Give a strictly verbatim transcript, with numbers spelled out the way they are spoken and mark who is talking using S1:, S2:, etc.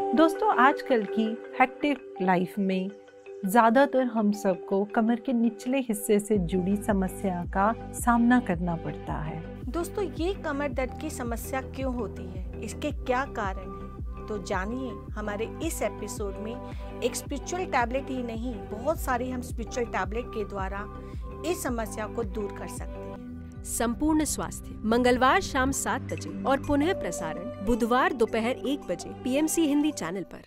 S1: दोस्तों, आजकल की हेक्टिक लाइफ में ज़्यादातर हम सबको कमर के निचले हिस्से से जुड़ी समस्या का सामना करना पड़ता है।
S2: दोस्तों, ये कमर दर्द की समस्या क्यों होती है, इसके क्या कारण हैं? तो जानिए हमारे इस एपिसोड में। एक स्पिरिचुअल टैबलेट ही नहीं, बहुत सारी हम स्पिरिचुअल टैबलेट के द्वारा इस समस्या को दूर कर सकते हैं।
S3: संपूर्ण स्वास्थ्य मंगलवार शाम सात बजे और पुनः प्रसारण बुधवार दोपहर एक बजे पीएमसी हिंदी चैनल पर।